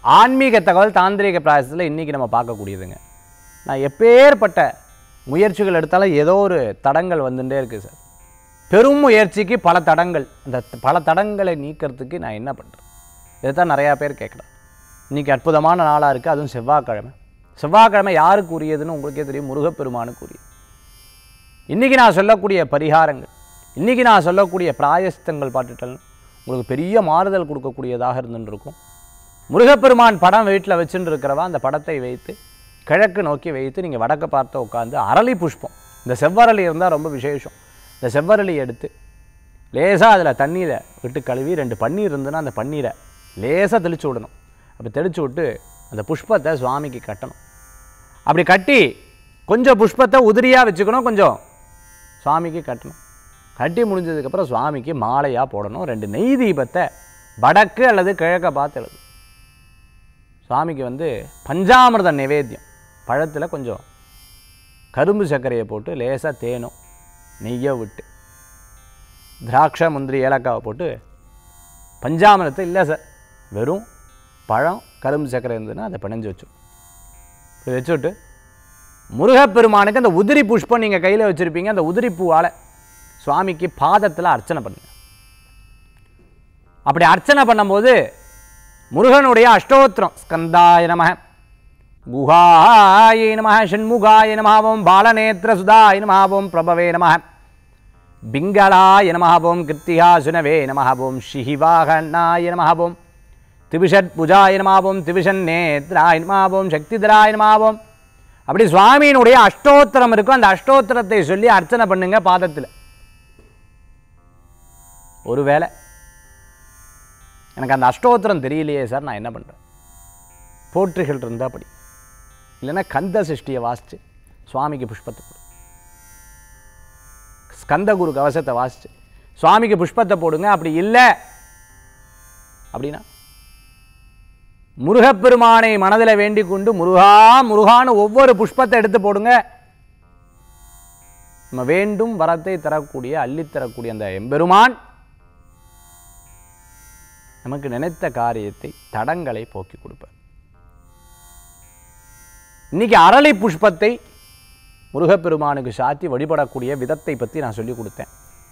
ஆன்மீக தகவல் தாந்திரிக பிராயசத்தில் இன்றைக்கி நம்ம பார்க்கக்கூடியதுங்க. நான் எப்பேற்பட்ட முயற்சிகள் எடுத்தாலும் ஏதோ ஒரு தடங்கள் வந்துட்டே இருக்குது சார். பெரும் முயற்சிக்கு பல தடங்கள். அந்த பல தடங்களை நீக்கிறதுக்கு நான் என்ன பண்ணுறேன்? இதை தான் நிறையா பேர் கேட்குறேன். இன்றைக்கி அற்புதமான நாளாக இருக்குது. அதுவும் செவ்வாய்க்கிழமை. செவ்வாய்க்கிழமை யாருக்கு உரியதுன்னு உங்களுக்கே தெரியும், முருகப்பெருமானுக்கு உரியது. இன்றைக்கி நான் சொல்லக்கூடிய பரிகாரங்கள், இன்றைக்கி நான் சொல்லக்கூடிய பிராயஸ்தங்கள் பார்த்துட்டேன் உங்களுக்கு பெரிய மாறுதல் கொடுக்கக்கூடியதாக இருந்துருக்கும். முருகப்பெருமான் படம் வீட்டில் வச்சுட்டு இருக்கிறவா அந்த படத்தை வைத்து கிழக்கு நோக்கி வைத்து நீங்கள் வடக்க பார்த்து உட்காந்து அரளி புஷ்பம், இந்த செவ்வரளி இருந்தால் ரொம்ப விசேஷம். இந்த செவ்வரளி எடுத்து லேசாக அதில் தண்ணீரை விட்டு கழுவி 2 பன்னீர் இருந்துன்னா அந்த பன்னீரை லேசாக தெளித்து விடணும். அப்படி தெளித்து விட்டு அந்த புஷ்பத்தை சுவாமிக்கு கட்டணும். அப்படி கட்டி கொஞ்சம் புஷ்பத்தை உதிரியாக வச்சுக்கணும், கொஞ்சம் சுவாமிக்கு கட்டணும். கட்டி முடிஞ்சதுக்கப்புறம் சுவாமிக்கு மாலையாக போடணும். 2 நெய் தீபத்தை வடக்கு அல்லது கிழக்க பார்த்து எழுது. சுவாமிக்கு பஞ்சாமிர்த நிவேத்தியம், பழத்தில் கொஞ்சம் கரும்பு சர்க்கரையை போட்டு லேசாக தேனும் நெய்யை விட்டு திராட்சை முந்திரி ஏலக்காவை போட்டு பஞ்சாமிரத்தை இல்லை சார், வெறும் பழம் கரும்பு சர்க்கரை இருந்ததுன்னா அதை பிணைஞ்சு வச்சுவிட்டு முருகப்பெருமானுக்கு அந்த உதிரி புஷ்பம் நீங்கள் கையில் வச்சுருப்பீங்க, அந்த உதிரி பூவால் சுவாமிக்கு பாதத்தில் அர்ச்சனை பண்ணுங்க. அப்படி அர்ச்சனை பண்ணும்போது முருகனுடைய அஷ்டோத்திரம் ஸ்கந்தாய நமஹ, குஹாய நமஹ, ஷண்முகாய நமஹ, ஓம் பாலநேத்திர சுதாய நமஹ, ஓம் பிரபவே நமஹ, பிங்களாய நமஹ, ஓம் கிருத்திகாசுனவே நமஹ, ஓம் ஷிஹிவாகனாய நமஹ, ஓம் திவிஷட் புஜாய நமஹ, ஓம் திவிஷன் நேத்ராய நமஹ, ஓம் சக்திதராய நமஹ, ஓம். அப்படி சுவாமியினுடைய அஷ்டோத்திரம் இருக்கும். அந்த அஷ்டோத்திரத்தை சொல்லி அர்ச்சனை பண்ணுங்க பாதத்தில். ஒருவேளை எனக்கு அந்த அஷ்டோத்திரம் தெரியலையே சார், நான் என்ன பண்ணுறேன்? போற்றிகள் இருந்தால் படி, இல்லைன்னா கந்த சிருஷ்டியை வாசித்து சுவாமிக்கு புஷ்பத்தை போடு, ஸ்கந்த குரு கவசத்தை வாசித்து சுவாமிக்கு புஷ்பத்தை போடுங்க. அப்படி இல்லை அப்படின்னா முருகப்பெருமானை மனதில் வேண்டிக் கொண்டு முருகா முருகான்னு ஒவ்வொரு புஷ்பத்தை எடுத்து போடுங்க. நம்ம வேண்டும் வரத்தை தரக்கூடிய அள்ளித்தரக்கூடிய அந்த எம்பெருமான் நமக்கு நினைத்த காரியத்தை தடங்களை போக்கி கொடுப்பார். இன்னைக்கு அரளி புஷ்பத்தை முருகப்பெருமானுக்கு சாத்தி வழிபடக்கூடிய விதத்தை பற்றி நான் சொல்லிக் கொடுத்தேன்.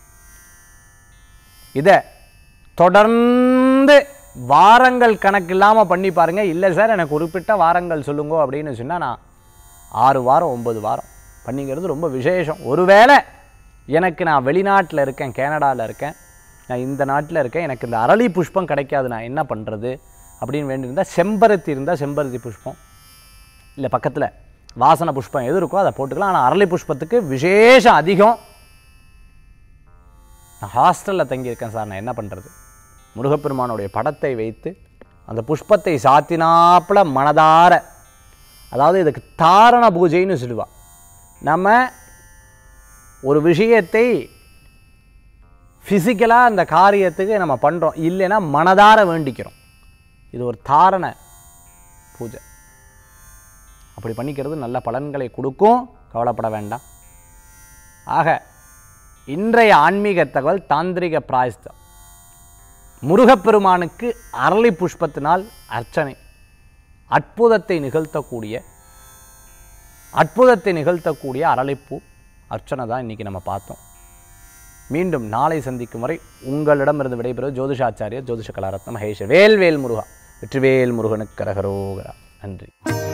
இதை தொடர்ந்து வாரங்கள் கணக்கு இல்லாமல் பண்ணி பாருங்க. இல்லை சார் எனக்கு குறிப்பிட்ட வாரங்கள் சொல்லுங்க அப்படின்னு சொன்னால் நான் 6 வாரம் 9 வாரம் பண்ணிங்கிறது ரொம்ப விசேஷம். ஒருவேளை எனக்கு நான் வெளிநாட்டில் இருக்கேன், கனடாவில் இருக்கேன், நான் இந்த நாட்டில் இருக்கேன், எனக்கு இந்த அரளி புஷ்பம் கிடைக்காது, நான் என்ன பண்ணுறது அப்படின்னு வேண்டியிருந்தால் செம்பருத்தி இருந்தால் செம்பருத்தி புஷ்பம், இல்லை பக்கத்தில் வாசனை புஷ்பம் எது இருக்கோ அதை போட்டுக்கலாம். ஆனால் அரளி புஷ்பத்துக்கு விசேஷம் அதிகம். நான் ஹாஸ்டலில் தங்கியிருக்கேன் சார், நான் என்ன பண்ணுறது? முருகப்பெருமானுடைய படத்தை வைத்து அந்த புஷ்பத்தை சாத்தினாப்புல மனதார, அதாவது இதுக்கு தாரண பூஜைன்னு சொல்லுவாள். நம்ம ஒரு விஷயத்தை ஃபிசிக்கலாக அந்த காரியத்துக்கு நம்ம பண்ணுறோம், இல்லைன்னா மனதார வேண்டிக்கிறோம். இது ஒரு தாரண பூஜை. அப்படி பண்ணிக்கிறது நல்ல பலன்களை கொடுக்கும், கவலைப்பட வேண்டாம். ஆக இன்றைய ஆன்மீக தகவல் தாந்திரிக பிராயஸ்தம், முருகப்பெருமானுக்கு அரளி புஷ்பத்தினால் அர்ச்சனை, அற்புதத்தை நிகழ்த்தக்கூடிய அரளிப்பூ அர்ச்சனை தான் இன்றைக்கி நம்ம பார்த்தோம். மீண்டும் நாளை சந்திக்கும் வரை உங்களிடமிருந்து விடைபெறுவது ஜோதிஷாச்சாரியர் ஜோதிஷ கலாரத்ன மகேஷ். வேல்வேல் முருகா, வெற்றிவேல் முருகனுக்கு கரகரோகரா. நன்றி.